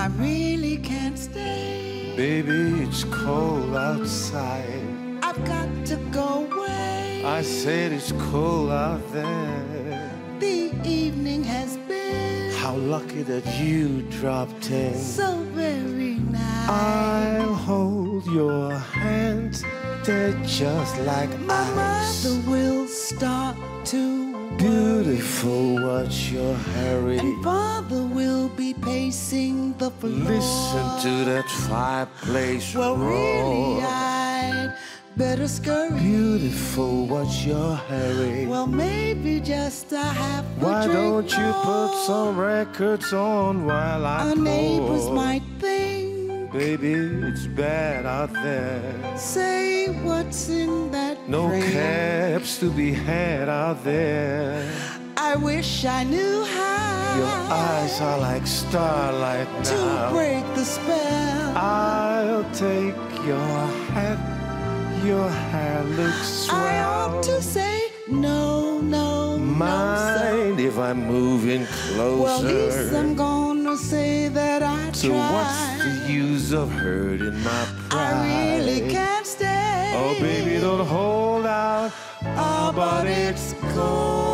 really can't stay. Baby, it's cold outside. I've got to go away. I said it's cold out there. The evening has been How lucky that you dropped in. so very nice. I'll hold your hand, they're just like My ice. mother will start to Beautiful, what's your hurry? and father will be pacing the floor. Listen to that fireplace Well, roar. really, I'd better scurry. Beautiful, what's your hurry? Well, maybe just a half a Why drink don't you put more. some records on while I Our pour? neighbors might think, Baby, it's bad out there. say what's in that No drink. cabs to be had out there. I wish I knew how Your eyes are like starlight to now. break the spell. I'll take your hat. Your hair looks swell. I ought to say no, no, no, sir. Mind if I'm moving closer? Well, at least I'm gonna say that I So what's tried. the use of hurting my pride? I really can't stay. Oh, baby, don't hold out. Oh, but it's cold